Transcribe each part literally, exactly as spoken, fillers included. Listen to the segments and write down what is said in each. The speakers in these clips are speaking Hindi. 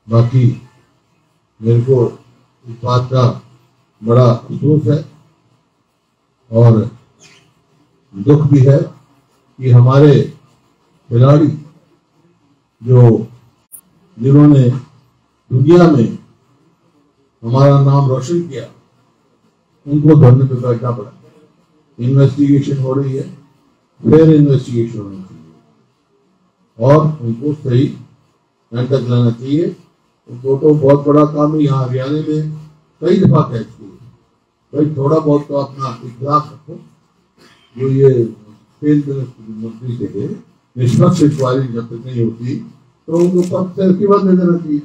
बाकी मेरे को इस बात का बड़ा अफसोस है और दुख भी है कि हमारे खिलाड़ी जो जिन्होंने दुनिया में हमारा नाम रोशन किया, उनको धरने पे बैठना पड़ा। इन्वेस्टिगेशन हो रही है, फिर इन्वेस्टिगेशन होनी चाहिए और उनको सही तक लाना चाहिए। उनको तो बहुत बड़ा काम है। यहाँ हरियाणा में कई दफा कैच किए, भाई थोड़ा बहुत तो अपना इखलास रखो। जो ये मंत्री थे, निष्पक्ष इंक्वायरी जब तक नहीं होती तो उनको पद से इस्तीफा दे देना चाहिए।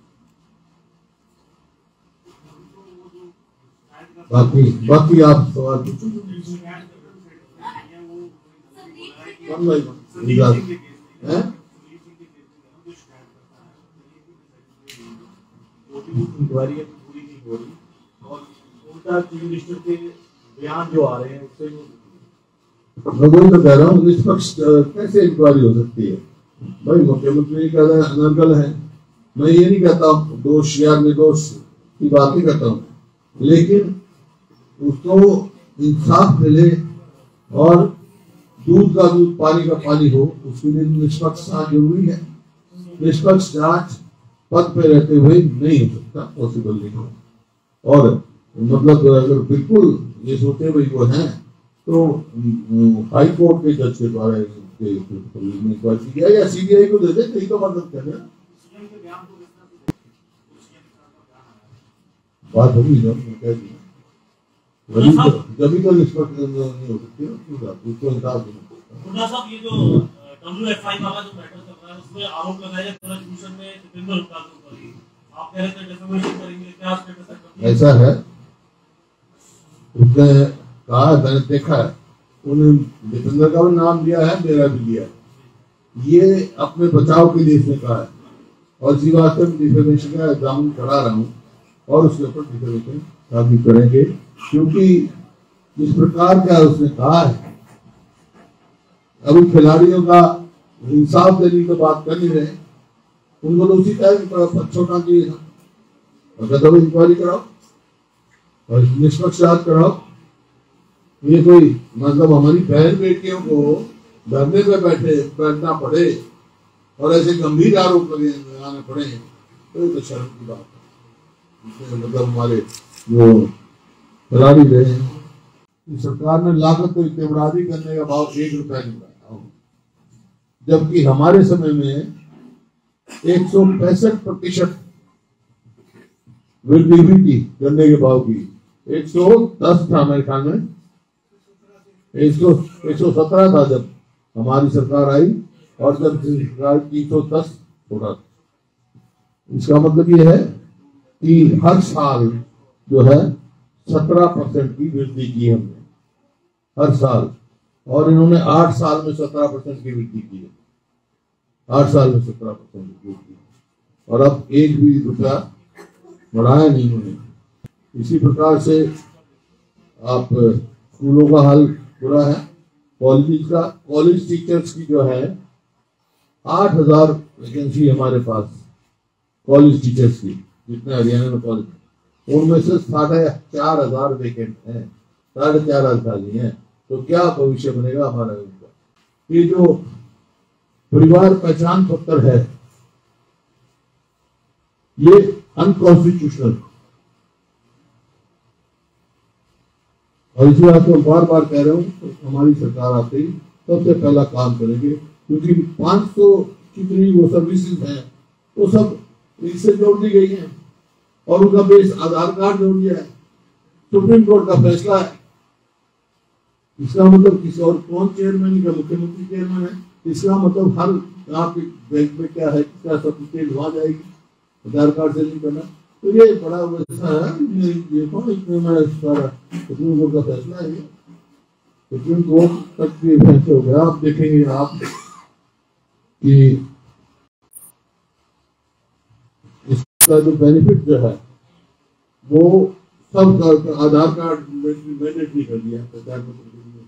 बाकी बाकी आप सवाल पूछो। इंक्वायरी पूरी नहीं हो रही और उल्टा चीफ मिनिस्टर के बयान जो आ रहे हैं उससे मैं वही तो कह रहा हूँ, निष्पक्ष कैसे इंक्वायरी हो सकती है? भाई मुख्यमंत्री का अनर्गल है, मैं ये नहीं कहता दोष या निर्दोष की बात नहीं करता हूँ, लेकिन उसको इंसाफ मिले और दूध का दूध पानी का पानी हो, उसके लिए निष्पक्ष जांच जरूरी है। निष्पक्ष जांच पद पे रहते हुए नहीं हो सकता, पॉसिबल नहीं हो। और मतलब अगर बिल्कुल ये सोचे भाई वो हैं तो हाई कोर्ट के जज के द्वारा या सीबीआई को दे दे, कहीं तो मदद करें। बात होगी जब कह दी जब तो निष्पक्ष नहीं हो सकती उसको इंसाफ देना। साहब ये जो डब्ल्यूएफआई वाला जो मैटर चल रहा है उसमें आरोप लगाया है प्रोसिक्यूशन में दीपेंद्र हुड्डा के ऊपर ही, आप कह रहे थे डिफेमेशन करेंगे, क्या स्टेटस है? ऐसा है, उसने कहा है, मैंने देखा है, उन्हें दीपेंद्र का भी नाम लिया है, मेरा भी लिया है। ये अपने बचाव के लिए इसने कहा है और इसी वास्ते डिफेमेशन का एग्जाम करा रहा हूँ और उसके ऊपर डिफेमेशन काफी करेंगे, क्योंकि जिस प्रकार का उसने कहा है, अभी खिलाड़ियों का इंसाफ देने की बात कर नहीं रहे, उनको तो उसी टाइम छोड़ना चाहिए था। अगर तो इंक्वायरी कराओ और निष्पक्ष जांच कराओ। ये कोई मतलब हमारी बहन बेटियों को धरने पे बैठे बैठना पड़े और ऐसे गंभीर आरोप लगे लगाने पड़े, तो ये तो शर्म की बात है। मतलब हमारे जो खिलाड़ी रहे हैं, सरकार ने लागत तो इतने बढ़ावी करने का भाव एक रुपया नहीं बढ़ाया, जबकि हमारे समय में एक सौ पैंसठ प्रतिशत वृद्धि हुई थी गन्ने के भाव की। एक सौ दस था मेरे ख्याल में, एक सौ एक सौ सत्रह था जब हमारी सरकार आई और जब सरकार तीन सौ दस होगा। इसका मतलब ये है कि हर साल जो है सत्रह परसेंट की वृद्धि की हमने हर साल, और इन्होंने आठ साल में सत्रह परसेंट की वृद्धि की है। आठ साल में सत्रह परसेंट की वृद्धि, और अब एक भी रुपया बढ़ाया नहीं उन्होंने। इसी प्रकार से आप स्कूलों का हाल बुरा है, कॉलेज का कॉलेज टीचर्स की जो है आठ हजार वैकेंसी हमारे पास कॉलेज टीचर्स की, जितने हरियाणा में कॉलेज, उनमें से साढ़े चार हजार वैकेंट है, साढ़े चार हजार खाली है। तो क्या भविष्य बनेगा हमारा इनका? ये जो परिवार पहचान पत्र है ये अनकॉन्स्टिट्यूशनल, और इसी बात को बार बार कह रहा हूँ, तो हमारी सरकार आते ही सबसे पहला काम करेंगे, क्योंकि पांच सौ कितनी वो सर्विसेज हैं वो सब इससे जोड़ दी गई हैं और उनका बेस आधार कार्ड जोड़ दिया है। सुप्रीम कोर्ट का फैसला है। इसका मतलब किसी और कौन चेयरमैन का, मुख्यमंत्री चेयरमैन है, इसका मतलब हर आपके बैंक में क्या है, क्या सब डिटेल वहां जाएगी, आधार कार्ड से नहीं करना। तो ये बड़ा वैसा है, ये कौन इसमें मैं सारा सुप्रीम कोर्ट का फैसला है, सुप्रीम कोर्ट तक भी फैसला हो गया। आप देखेंगे आप कि इसका जो बेनिफिट जो है वो सब आधार कार्ड मैंडेटरी कर दिया प्रधानमंत्री के लिए।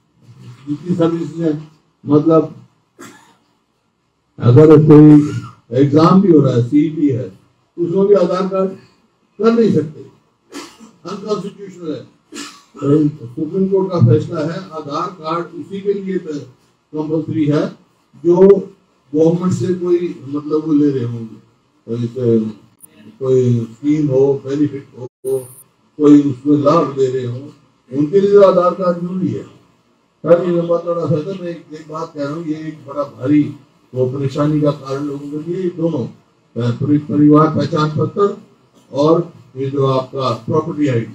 जितनी सर्विस है, मतलब अगर कोई एग्जाम भी हो रहा है, सीईटी है, उसमें भी आधार कार्ड कर नहीं सकते, अनकॉन्स्टिट्यूशनल है। सुप्रीम कोर्ट का फैसला है आधार कार्ड उसी के लिए कंपल्सरी है जो गवर्नमेंट से कोई मतलब वो ले रहे होंगे, कोई स्कीम हो, बेनिफिट हो, कोई उसमें लाभ ले रहे हो, उनके लिए आधार कार्ड जरूरी है। सर ये लंबा चौड़ा है, मैं एक, एक बात कह रहा हूँ, ये एक बड़ा भारी वो परेशानी का कारण लोगों के लिए दोनों परिवार पहचान पत्र और ये जो आपका प्रॉपर्टी आईडी,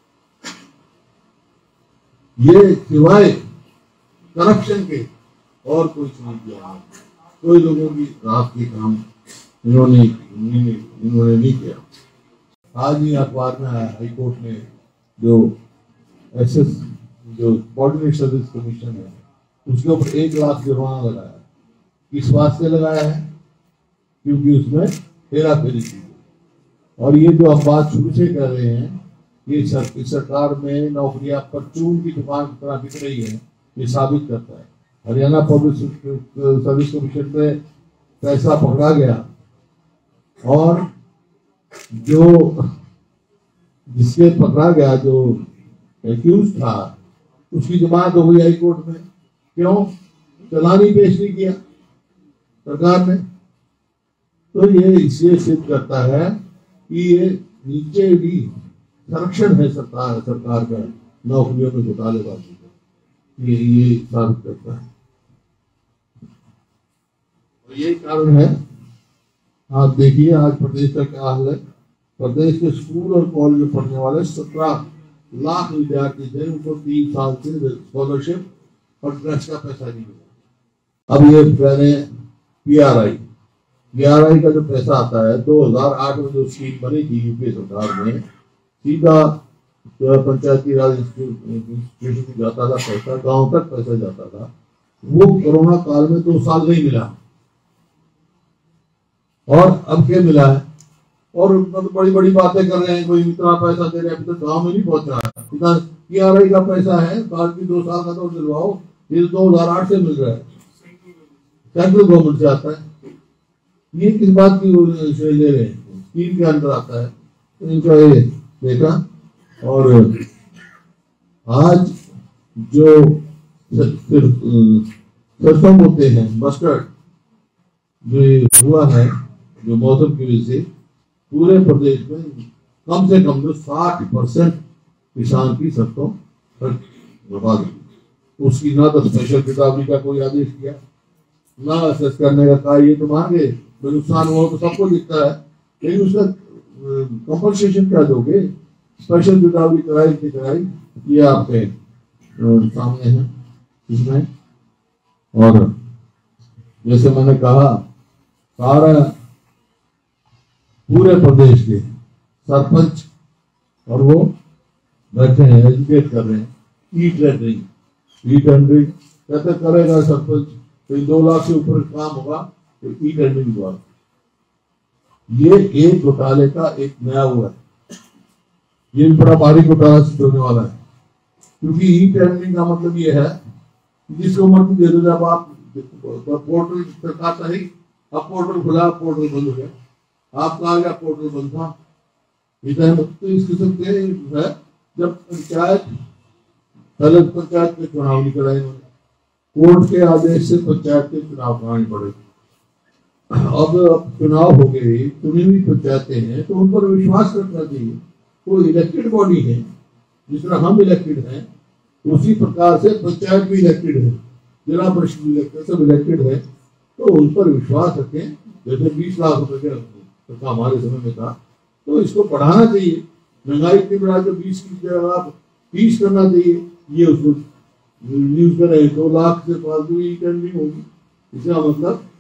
ये सिवाय करप्शन के और कुछ नहीं किया, कोई लोगों की रात के काम इन्होंने इन्होंने नहीं किया। आज ही अखबार में आया, हाई कोर्ट ने जो एसएस जो कोऑर्डिनेट सर्विस कमीशन है उसके ऊपर एक लाख जुर्माना लगाया। किस वास्ते लगाया है? क्योंकि उसमें हेरा फेरी की। और ये जो आप बात शुरू से कर रहे हैं, ये सर, सरकार में नौकरियां परचून की दुकान की तरह बिक रही है, ये साबित करता है। हरियाणा पब्लिक सर्विस कमीशन पे पैसा पकड़ा गया और जो जिसके पकड़ा गया जो एक्यूज था उसकी जमानत हो गई हाई कोर्ट में। क्यों? चालान ही पेश नहीं किया सरकार ने। तो ये इसलिए सिद्ध करता है कि ये नीचे भी संरक्षण है सरकार सरकार का नौकरियों में घोटालेबाजी का, ये ये साबित करता है। और यही कारण है, आप देखिए आज प्रदेश का क्या हाल है। प्रदेश के स्कूल और कॉलेज में पढ़ने वाले सत्रह लाख विद्यार्थी थे, उनको तीन साल से स्कॉलरशिप और ट्रस्ट का पैसा नहीं मिला। अब ये कह रहे हैं पीआरआई पीआरआई का जो पैसा आता है, दो हजार आठ में जो स्कीम बनी थी यूपीए सरकार में, सीधा पंचायती राज इंस्टीट्यूशन में जाता था पैसा, गांव तक पैसा जाता था। वो कोरोना काल में दो साल नहीं मिला और अब क्या मिला है। और मतलब बड़ी बड़ी बातें कर रहे हैं, कोई इतना पैसा दे रहे हैं, अभी तक गांव में नहीं पहुंचा है। इतना पीआरआई का पैसा है, बाकी दो साल का तो दिलवाओ, ये दो हजार आठ से मिल रहा है, सेंट्रल गवर्नमेंट से आता है। ये किस बात की ले रहे हैं? स्कीम के अंदर आता है। तो इनका ये देखा। और आज जो सरसों होते हैं, मस्टर्ड जो हुआ है, जो मौसम की वजह से पूरे प्रदेश में कम से कम जो साठ परसेंट किसान की सरसों बर्बाद हुई। उसकी ना तो स्पेशल गिरदावरी का कोई आदेश किया, ना असेस करने का कहा। ये तो मांगे नुकसान हुआ तो सबको दिखता है, लेकिन उसका कंपनसेशन क्या दोगे? स्पेशल गिरदावरी कराई की कराई, ये आपके सामने है इसमें। और जैसे मैंने कहा, सारा पूरे प्रदेश के सरपंच और वो बैठे हैं, एजुकेट कर रहे हैं। ई टेंडरिंग ई टेंडरिंग कैसे करेगा सरपंच? तो दो लाख से ऊपर काम होगा तो ई टेंडरिंग द्वारा। ये एक घोटाले का एक नया हुआ है, ये भी बड़ा भारी घोटाला सिद्ध होने वाला है। क्योंकि ई टेंडरिंग का मतलब ये है जिसको मर्जी दे दो। जब आप पोर्टल सरकार का ही, अब पोर्टल खुला, पोर्टल बंद हो गया, आपका आ गया पोर्टल बंद था। तो इस किस्म के है जब पंचायत पहले पंचायत के चुनाव नहीं कराए, कोर्ट के आदेश से पंचायत के चुनाव कराने पड़े। अब चुनाव हो गए, चुनी हुई पंचायतें हैं तो उन पर विश्वास रखना चाहिए। वो इलेक्टेड बॉडी है, जिस तरह हम इलेक्टेड हैं उसी प्रकार से पंचायत भी इलेक्टेड है, जिला परिषद इलेक्टेड, सब इलेक्टेड है। तो उन पर विश्वास रखें। जैसे बीस लाख रुपए का हमारे समय में था, तो इसको बढ़ाना चाहिए। महंगाई इतनी बढ़ा जो बीस की जगह आप तीस करना चाहिए। ये उसको न्यूज कर रहे हैं, दो लाख से फालतू ई टेंडरिंग होगी, इसका मतलब